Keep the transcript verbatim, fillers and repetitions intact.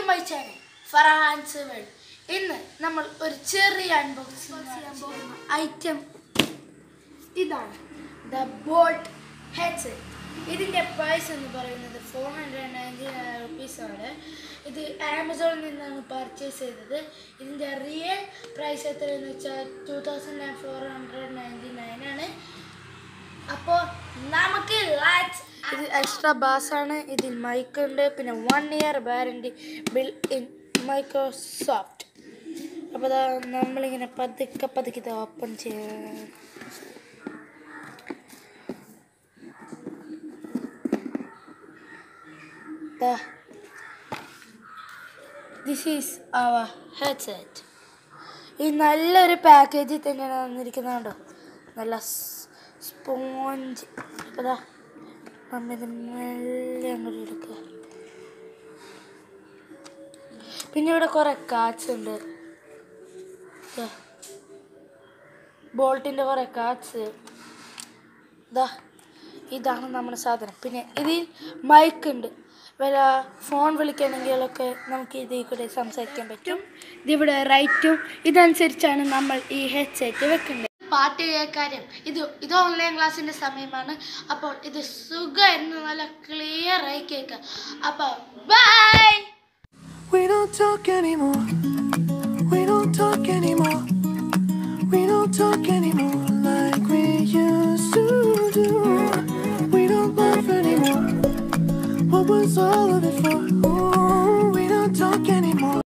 My channel ഫർഹാൻസ് world. ഇന്ന് നമ്മൾ ഒരു ചെറിയ അൺബോക്സിംഗ് ചെയ്യാൻ പോകുന്ന ഐറ്റം ഇതാണ്, ദ ബോട്ട് ഹെഡ്സെറ്റ്. ഇതിൻ്റെ പ്രൈസ് എന്ന് പറയുന്നത് ഫോർ ഹൺഡ്രഡ് നയൻറ്റി നയൻ റുപ്പീസാണ്. ഇത് ആമസോണിൽ നിന്നാണ് പർച്ചേസ് ചെയ്തത്. ഇതിൻ്റെ റിയൽ പ്രൈസ് എത്രയെന്ന് വെച്ചാൽ two thousand and four hundred ninety nine ആണ്. അപ്പോൾ നമുക്ക് ഇത് എക്സ്ട്രാ ബാസാണ്. ഇതിൽ മൈക്ക് ഉണ്ട്, പിന്നെ one year warranty bill in Microsoft. അപ്പോൾ അതാ നമ്മളിങ്ങനെ പതുക്കെ പതുക്കെ ഇത് ഓപ്പൺ ചെയ്യാം. This is our headset. ഈ നല്ലൊരു പാക്കേജിൽ തന്നെയാണ് വന്നിരിക്കുന്നത്. കണ്ടോ, നല്ല സ്പോഞ്ച്. അപ്പോൾ അതാ നമ്മ ഇത് മെല്ലെ അങ്ങോട്ട് എടുക്കുക. പിന്നെ ഇവിടെ കുറേ കാർഡ്സ് ഉണ്ട്, ബോൾട്ടിൻ്റെ കുറേ കാർഡ്സ്. ഇതാ ഇതാണ് നമ്മുടെ സാധനം. പിന്നെ ഇതിൽ മൈക്ക് ഉണ്ട്. വല്ല ഫോൺ വിളിക്കണമെങ്കിലൊക്കെ നമുക്ക് ഇതിൽ കൂടെ സംസാരിക്കാൻ പറ്റും. ഇതിവിടെ റൈറ്റും ഇതനുസരിച്ചാണ് നമ്മൾ ഈ ഹെഡ്സെറ്റ് വെക്കേണ്ടത്. പാട്ട് കേൾക്കാനും ഇത് ഇത് ഓൺലൈൻ ക്ലാസ്സിൻ്റെ സമയമാണ്. അപ്പോൾ ഇത് സുഖമായിരുന്നു, നല്ല ക്ലിയർ ആയി കേൾക്കാം. അപ്പോൾ bye. We don't talk anymore. We don't talk anymore.